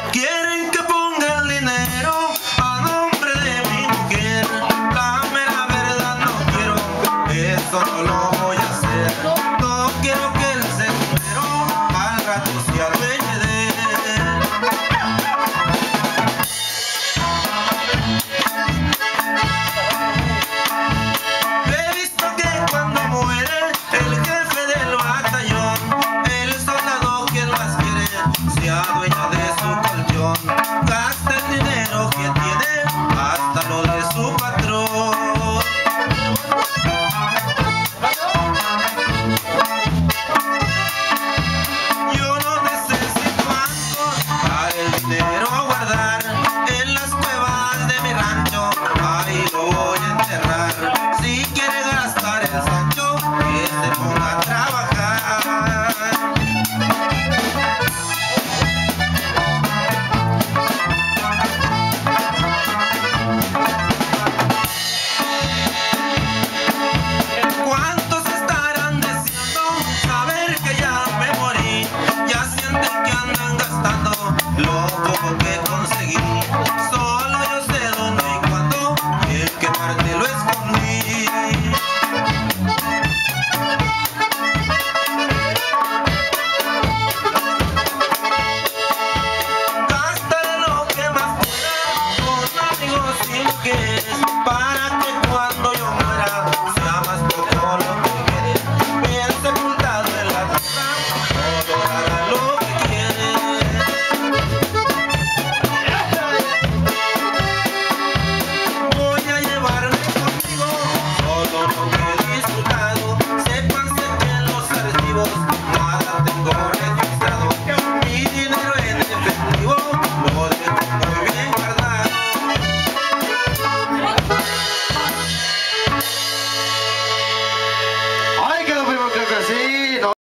Quieren que ponga el dinero a nombre de mi mujer. La mera verdad no quiero, eso no lo voy a hacer. No quiero que el dinero al rato se adueñe de él. He visto que cuando muere el jefe del batallón, el soldado que más quiere se adueña de su colchón. Gasta el dinero que tiene hasta lo de su patrón. Yo no necesito bancos para el dinero a guardar. En las cuevas de mi rancho ahí lo voy a enterrar. Si quiere gastar el Sancho, que se ponga a trabajar. ¿Cuántos estarán deseando saber que ya me morí? Ya sienten que andan gastando lo poco que conseguí. Solo yo sé dónde y cuándo y en qué parte lo escondí. Gasta lo que más pueda con amigos y mujeres para que cuando yo muera sea más poco lo que quede. Bien sepultado en la tierra, todo hará lo que quiere. Voy a llevarme conmigo solo lo que he disfrutado. Sépanse que en los archivos nada tengo registrado. Mi dinero en efectivo lo dejo muy bien guardado. Ay, quedó primo, creo que sí.